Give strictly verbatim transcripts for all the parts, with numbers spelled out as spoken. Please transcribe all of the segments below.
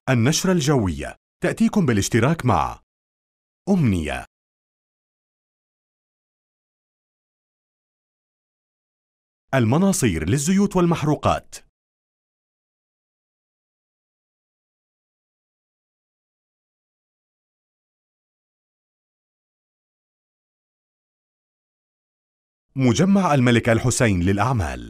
النشرة الجوية تأتيكم بالاشتراك مع أمنية. المناصير للزيوت والمحروقات. مجمع الملك الحسين للأعمال.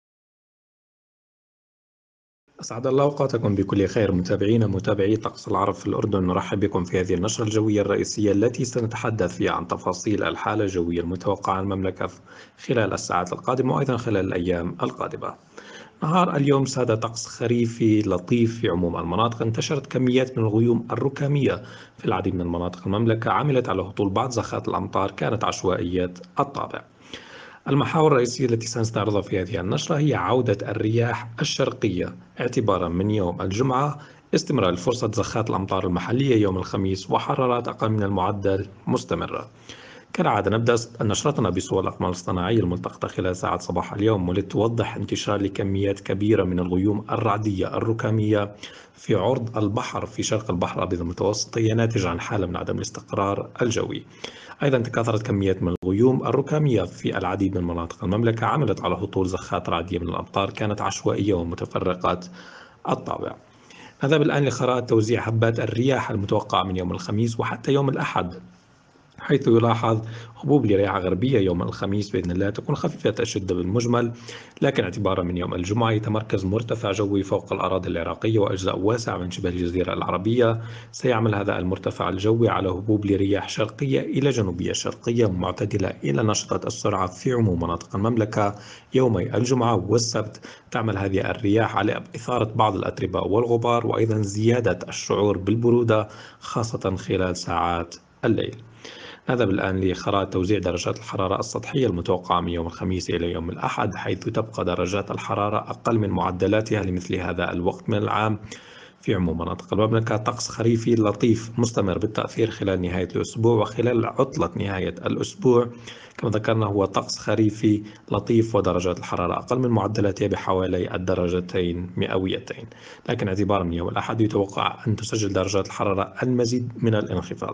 أسعد الله أوقاتكم بكل خير متابعينا متابعي طقس العرب في الأردن. نرحب بكم في هذه النشرة الجوية الرئيسية التي سنتحدث فيها عن تفاصيل الحالة الجوية المتوقعة عن المملكة خلال الساعات القادمة وأيضا خلال الأيام القادمة. نهار اليوم ساد طقس خريفي لطيف في عموم المناطق. انتشرت كميات من الغيوم الركامية في العديد من مناطق المملكة، عملت على هطول بعض زخات الأمطار كانت عشوائية الطابع. المحاور الرئيسية التي سنستعرضها في هذه النشرة هي عودة الرياح الشرقية اعتبارا من يوم الجمعة، استمرار فرصة زخات الأمطار المحلية يوم الخميس، وحرارات أقل من المعدل مستمرة. كالعادة نبدأ نشرتنا بصور الأقمار الصناعية الملتقطة خلال ساعات صباح اليوم، والتي توضح انتشار لكميات كبيرة من الغيوم الرعدية الركامية في عرض البحر في شرق البحر الأبيض المتوسط، هي ناتجة عن حالة من عدم الاستقرار الجوي. أيضا تكاثرت كميات من الغيوم الركامية في العديد من مناطق المملكة، عملت على هطول زخات رعدية من الأمطار كانت عشوائية ومتفرقة الطابع. نذهب الآن لخرائط توزيع هبات الرياح المتوقعة من يوم الخميس وحتى يوم الأحد، حيث يلاحظ هبوب لرياح غربية يوم الخميس بإذن الله تكون خفيفة الشدة بالمجمل، لكن اعتبارا من يوم الجمعة يتمركز مرتفع جوي فوق الأراضي العراقية وأجزاء واسعة من شبه الجزيرة العربية. سيعمل هذا المرتفع الجوي على هبوب لرياح شرقية إلى جنوبية شرقية معتدلة إلى نشطة السرعة في عموم مناطق المملكة يومي الجمعة والسبت. تعمل هذه الرياح على إثارة بعض الأتربة والغبار وأيضا زيادة الشعور بالبرودة خاصة خلال ساعات الليل. نذهب الآن لخرائط توزيع درجات الحرارة السطحية المتوقعة من يوم الخميس إلى يوم الأحد، حيث تبقى درجات الحرارة أقل من معدلاتها لمثل هذا الوقت من العام في عموم مناطق المملكة. طقس خريفي لطيف مستمر بالتأثير خلال نهاية الأسبوع وخلال عطلة نهاية الأسبوع. كما ذكرنا هو طقس خريفي لطيف ودرجات الحرارة أقل من معدلاتها بحوالي الدرجتين مئويتين، لكن اعتبارا من يوم الأحد يتوقع أن تسجل درجات الحرارة المزيد من الانخفاض.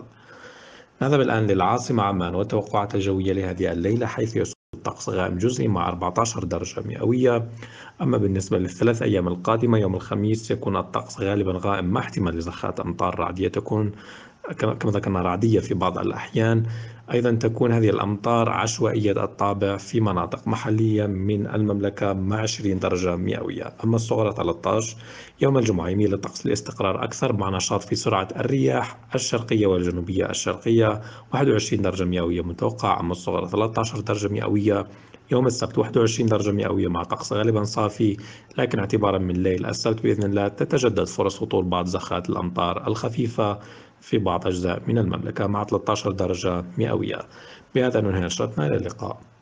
نذهب الآن للعاصمة عمان والتوقعات الجوية لهذه الليلة، حيث يسود طقس غائم جزئي مع أربعة عشر درجة مئوية. أما بالنسبة للثلاث أيام القادمة يوم الخميس يكون الطقس غالبا غائم مع احتمال لزخات أمطار رعدية تكون كما ذكرنا رعدية في بعض الأحيان. أيضا تكون هذه الأمطار عشوائية الطابع في مناطق محلية من المملكة مع عشرين درجة مئوية. أما الصغرى ثلاثة عشر. يوم الجمعة يميل الطقس للاستقرار أكثر مع نشاط في سرعة الرياح الشرقية والجنوبية الشرقية، واحد وعشرين درجة مئوية متوقع. أما الصغرى ثلاثة عشر درجة مئوية. يوم السبت واحد وعشرين درجة مئوية مع طقس غالبا صافي، لكن اعتبارا من ليل السبت بإذن الله تتجدد فرص هطول بعض زخات الأمطار الخفيفة في بعض أجزاء من المملكة مع ثلاثة عشر درجة مئوية. بهذا ننهي نشرتنا، إلى اللقاء.